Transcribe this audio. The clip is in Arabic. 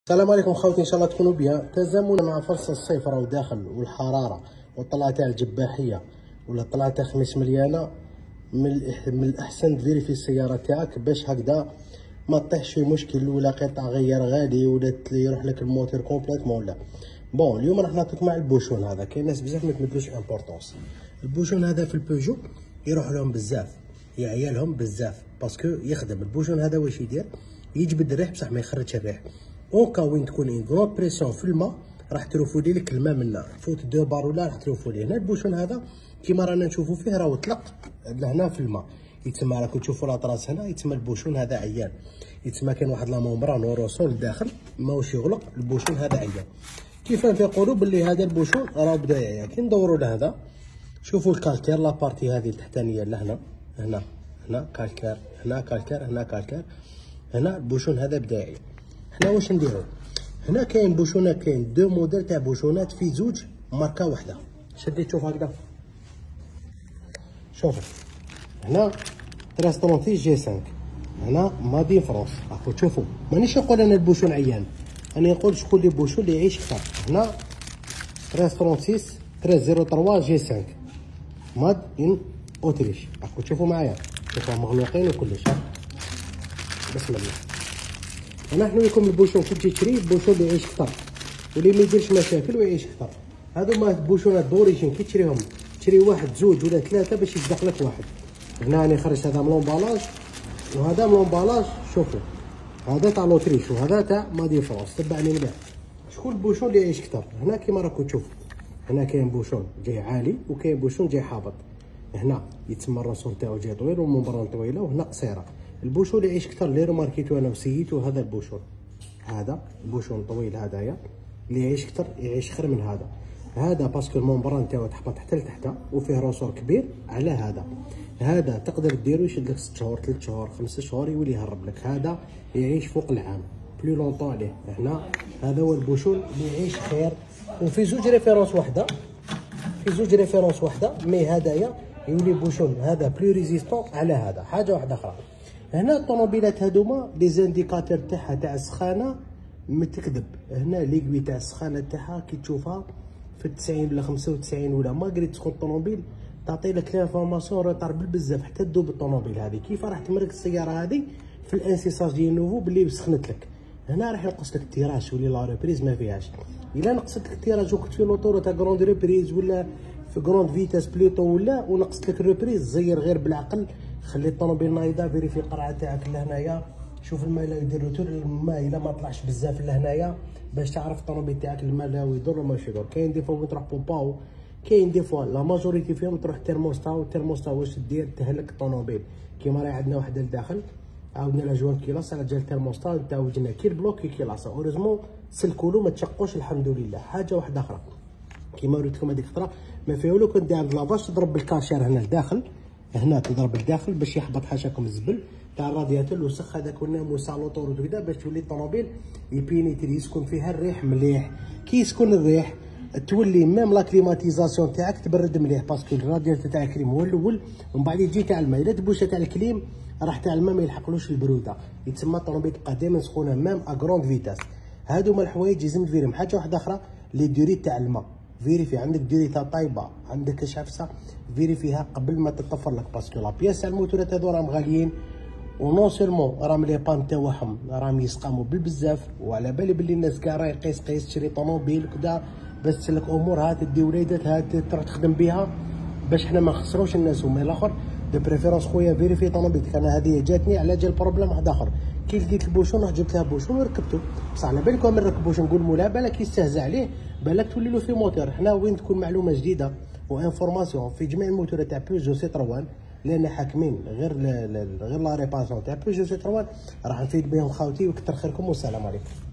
السلام عليكم خوتي، ان شاء الله تكونوا بيان. تزامنا مع فصل الصيف راهو داخل والحراره والطلعه تاع الجباحيه ولا الطلعه تاع خميس مليانه. من الاحسن تفيريفي السياره تاعك باش هكذا ما طيحش في مشكل ولا قطع غير غالي ولا يروح لك الموتور كومبليتمون ولا. بون اليوم راح نعطيك مع البوشون هذا. كاين ناس بزاف ما تمدلوش امبورطونس. البوشون هذا في البيجو يروح لهم بزاف، يعيالهم بزاف باسكو يخدم. البوشون هذا واش يدير؟ يجبد الريح بصح ما يخرجش الريح. اونكا وين تكون اون غرون بريسيون في الماء راح تروفولي لك الماء منا فوت دو بار ولا راح تروفولي. هنا البوشون هذا كيما رانا نشوفوا فيه راهو طلق لهنا في الماء، يتسمى راكم تشوفوا لاطراس هنا يتسمى البوشون هذا عيان، يتسمى كاين واحد لا مومبران وروسول لداخل ماهوش يغلق. البوشون هذا عيان. كيف نفيقولوا باللي هذا البوشون راه بدا يعيا. كي ندوروا لهذا شوفوا الكالكير لابارتي هذه التحتانيه لهنا، هنا كالكير، هنا كالكير، هنا كالكير، هنا البوشون هذا بدا يعيا. حنا واش نديرو؟ هنا كاين بوشونات، كاين دو موديل تاع بوشونات في زوج ماركه واحده. شديت شوف هكذا، شوفوا هنا 336 جي 5، هنا مادين فرنسا. راكم تشوفوا مانيش نقول انا البوشون عيان، انا نقول شكون اللي بوشون اللي يعيش كثر. هنا 336 1303 جي 5 ماد ان اوتريش. راكم تشوفوا معايا، شوفوا مغلوقين وكلش. بسم الله. انا نحن لكم البوشون كي تجي تشري البوشون اللي يعيش كثر واللي ما يديرش مشاكل ويعيش كثر. هذو ما البوشونات دوريجين كي تشريهم تشري واحد زوج ولا ثلاثه باش يصدق لك واحد. هنا راني خرج هذا من لومبالاج وهذا من لومبالاج. شوفوا هذا تاع لوتريش وهذا تاع مادي فرنسا. تبعني مليح شكون البوشون اللي يعيش كثر. هنا كيما راكم تشوفوا هنا كاين بوشون جاي عالي وكاين بوشون جاي هابط. هنا يتسمى الراسور تاعو جاي طويل والممبران طويله وهنا قصيره. البوشون اللي يعيش كثر اللي ماركيتو انا وسيتو هذا البوشون، هذا البوشون طويل هذايا اللي يعيش كثر يعيش خير من هذا. هذا باسكو الممبران تاعو تحبط حتى لتحت وفيه راسور كبير على هذا. هذا تقدر ديرو يشد لك 6 شهور 3 شهور 5 شهور يولي يهرب لك. هذا يعيش فوق العام بلو لونطون عليه. هنا هذا هو البوشون اللي يعيش خير وفي زوج ريفيرونس واحده، في زوج ريفيرونس واحده. مي هذايا يولي بوشون هذا بلو ريزيستون على هذا. حاجه واحده اخرى، هنا الطوموبيلات هذوما لي زانديكاتور تاعها تاع السخانه متكذب. هنا ليكوي تاع السخانه تاعها كي تشوفها في 90 ولا 95 ولا ماغري تكون الطوموبيل تعطي لك لانفورماسيون روتار بالبزاف حتى تذوب الطوموبيل هذه. كيف راح تمرك السياره هذه في الانسيساج ديال نوفو باللي سخنت لك. هنا راح ينقص لك التيراج ولي لا ريبريز ما فيهاش. الا نقصت لك التيراج وكنت في لوطورو تاع كروند ريبريز ولا في كروند فيتاس بلوتو ولا ونقصت لك الريبريز زير غير بالعقل. خلي الطوموبيل نايضه فيريفي القرعه تاعك لهنايا. شوف الماء لا يدير روتور، الماء الا ما طلعش بزاف لهنايا باش تعرف الطوموبيل تاعك الماء لا يضر ولا ماشي يضر. كاين دي فوا وين تروح بومباو، كاين دي فوا لا ماجوريتي فيهم تروح تيرموستا. والتيرموستا واش دير؟ تهلك الطوموبيل. كيما راهي عندنا وحده لداخل عاودنا لها جوان كيلاص على جال التيرموستا تاع وجهنا كي البلوك كيلاص. اوريزمون سلكولو ما تشقوش الحمد لله. حاجه واحده اخرى كيما وريتكم هذيك الخطره ما فيها والو، كنت داير لافاش تضرب بالكاشير هنا لداخل، هنا تضرب لداخل باش يحبط حاشاكم الزبل تاع الرادياتور الوسخ هذاك والناموس تاع لوطور وكذا باش تولي الطوموبيل يبينيتري يسكن فيها الريح مليح. كي يسكن الريح تولي ميم لا كليماتيزاسيون تاعك تبرد مليح باسكو الرادياتور تاع الكليم هو الاول ومن بعد يجي تاع الماء. الا تبوشه تاع الكليم راح تاع الماء ما يلحقلوش البروده، يتسمى الطوموبيل تبقى دائما سخونه ميم ا كروند فيتاس. هادو هما الحوايج لازم تفيرهم. حاجه واحده اخرى لي دوري تاع الماء فيريفي عندك دوري تاع طايبه عندك كاش عفسه فيريفيها قبل ما تطفر لك باسكو لا بياس تاع الموتورات هذو راهم غاليين ونون سيرمون راهم لي بان تاعهم راهم يسقاموا بالبزاف. وعلى بالي باللي الناس كاع راهي قيس تشري طوموبيل وكذا باش تسلك امورها تدي وليداتها تروح تخدم بها باش حنا ما نخسروش الناس. ومن الاخر دو بريفيرونس خويا فيريفي طوموبيلك. انا هذه جاتني على جال بروبليم واحد اخر كي لقيت البوشون رحت جبت لها بوشون وركبته. بصح على بالك من نركبوش نقول مولا بالك يستهزأ عليه بالك تولي له في موتور. حنا وين تكون معلومه جديده وانفورماسيون في جميع الموتورات تاع بيجو سيتروان لان حاكمين غير لا ريباسيون تاع بيجو سيتروان راح نفيد بهم خاوتي وكثر خيركم والسلام عليكم.